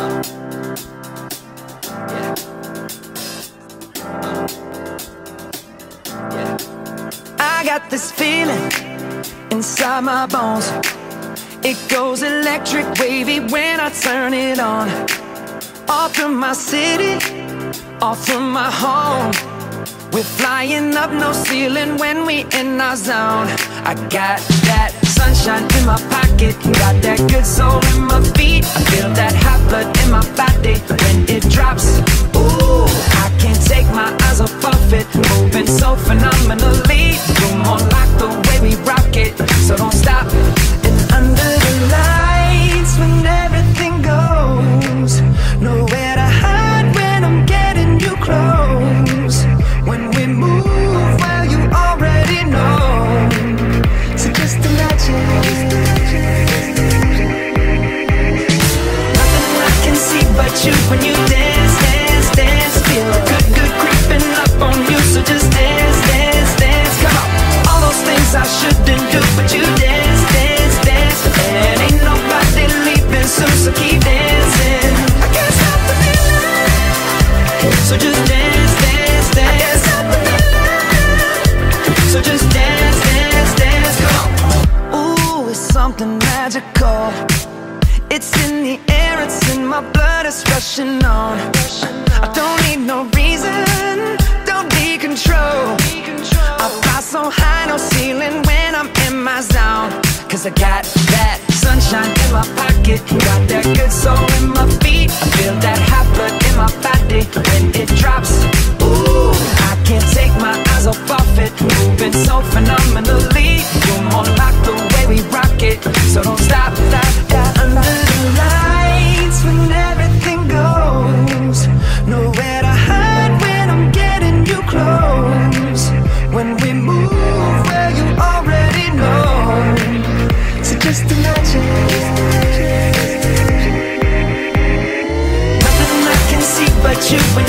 I got this feeling inside my bones. It goes electric wavy when I turn it on. All through my city, all through my home. We're flying up, no ceiling when we in our zone. I got that sunshine in my pocket, got that good soul in my feet. I feel that hot blood in my body when it drops. Ooh, I can't take my eyes off of it, moving so phenomenally. You're more like the way we rock it, so don't stop. And under the lights, when everything goes, nowhere to hide when I'm getting you close. When we move, well, you already know. So just imagine. Nothing I can see but you when you dance, dance, dance. Feel good, good creeping up on you. So just dance, dance, dance. Come on. All those things I shouldn't do, but you dance, dance, dance. And ain't nobody leaving soon, so keep dancing. I can't stop the feeling. So just dance, dance, dance. I can't stop the feeling. So just dance, dance, dance. Come on. Ooh, it's something magical. It's in the air, it's in my blood, it's rushing on. I don't need no reason, don't need control. I fly so high, no ceiling when I'm in my zone. Cause I got that sunshine in my pocket, got that good soul in my feet. I feel that hot blood in my body when it drops. Ooh, I can't take my eyes off of it, moving so phenomenally. You're more like the way we rock it, so don't stop, stop, stop. Under the lights when everything goes, nowhere to hide when I'm getting you close. When we move, well, you already know. So just imagine. Nothing I can see but you.